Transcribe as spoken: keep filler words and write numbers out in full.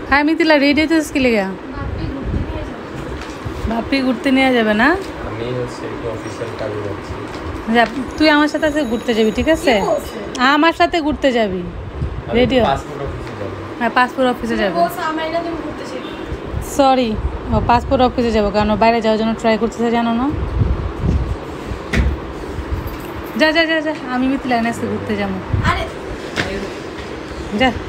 হ্যাঁ মিথিলা রেডি হইতেছিস কি লেগে? বাপি ঘুরতে নিয়ে যাবে না? তুই আমার সাথে আজকে ঘুরতে যাবি, ঠিক আছে? আমার সাথে ঘুরতে যাবি, রেডি হ। হ্যাঁ পাসপোর্ট অফিসে যাবে। সরি, ও পাসপোর্ট অফিসে যাবো কারণ বাইরে যাওয়ার জন্য ট্রাই করতেছে, জানো না? যা যা যা যা, আমি মিথিলা আজকে ঘুরতে যাবো, যা।